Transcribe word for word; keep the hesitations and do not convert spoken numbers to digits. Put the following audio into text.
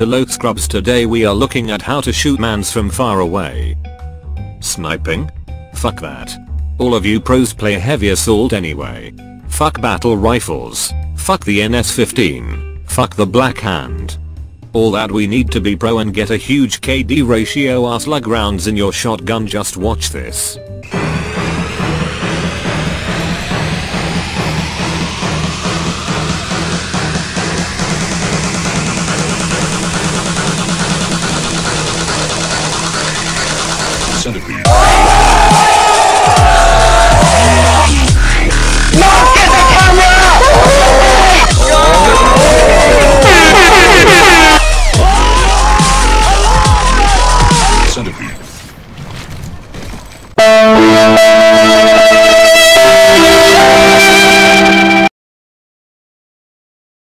Hello scrubs, today we are looking at how to shoot mans from far away. Sniping? Fuck that. All of you pros play heavy assault anyway. Fuck battle rifles. Fuck the N S fifteen. Fuck the Black Hand. All that we need to be pro and get a huge K D ratio are slug rounds in your shotgun. Just watch this.